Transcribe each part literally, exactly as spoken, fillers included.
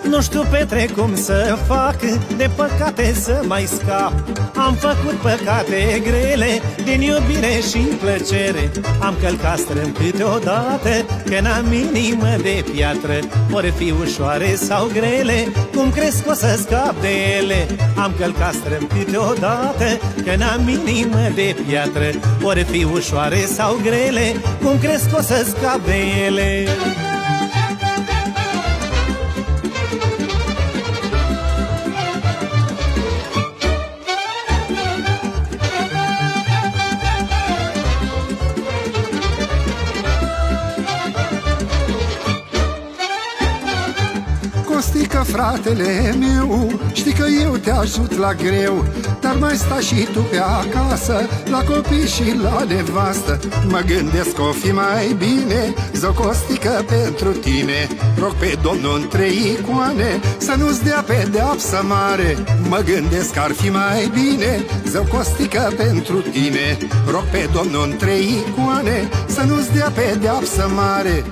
Nu știu, Petre, cum să fac de păcate să mai scap. Am făcut păcate grele din iubire și plăcere. Am călcat strâmb câteodată, că n-am inimă de piatră. Ori fi ușoare sau grele, cum crezi că o să scap de ele? Am călcat strâmb câteodată, că n-am inimă de piatră. Ori fi ușoare sau grele, cum crezi că o să scap de ele? Costică, fratele meu, știi că eu te ajut la greu, dar mai stai și tu pe acasă, la copii și la nevastă. Mă gândesc că o fi mai bine, zău, Costică, pentru tine. Rog pe Domnul în trei icoane să nu-ți dea pedeapsă mare. Mă gândesc că ar fi mai bine, zău, Costică, pentru tine. Rog pe Domnul în trei icoane să nu-ți dea pedeapsă mare.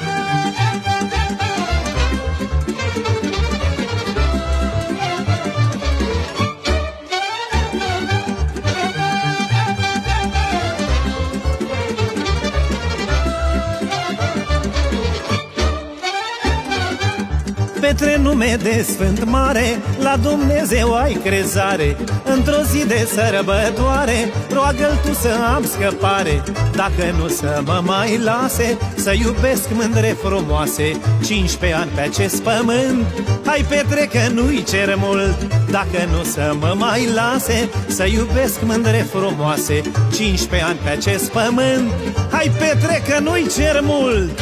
Petre, nume de Sfânt Mare, la Dumnezeu ai crezare. Într-o zi de sărbătoare, roagă-L tu să am scăpare. Dacă nu să mă mai lase, să iubesc mândre frumoase. Cincisprezece ani pe acest pământ, hai, Petre, că nu-i cer mult. Dacă nu să mă mai lase, să iubesc mândre frumoase. Cincisprezece ani pe acest pământ, hai, Petre, că nu-i cer mult.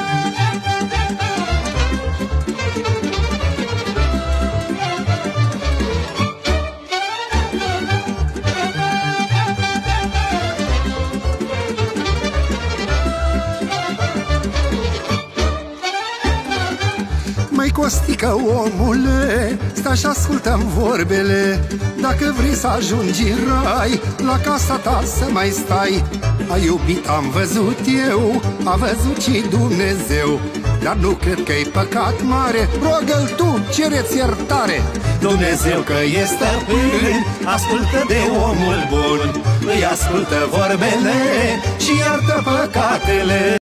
Măi, Costică, omule, stai și ascultă-mi vorbele. Dacă vrei să ajungi în rai, la casa ta să mai stai. Ai iubit, am văzut eu, a văzut și Dumnezeu, dar nu cred că-i păcat mare. Roagă-L tu, cere-ți iertare. Dumnezeu că e stăpân, ascultă de omul bun, îi ascultă vorbele și iartă păcatele.